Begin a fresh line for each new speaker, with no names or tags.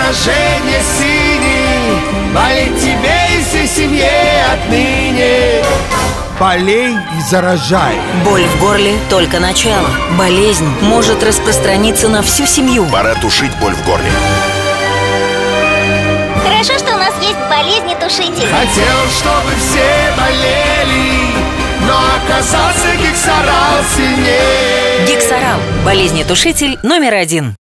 заражение синий, болеть тебе и всей семье отныне. Болей и заражай.
Боль в горле – только начало. Болезнь может распространиться на всю семью.
Пора тушить боль в горле.
Хорошо, что у нас есть болезнетушитель.
Хотел, чтобы все болели, но оказался Гексарал сильнее.
Гексарал – болезнетушитель номер 1.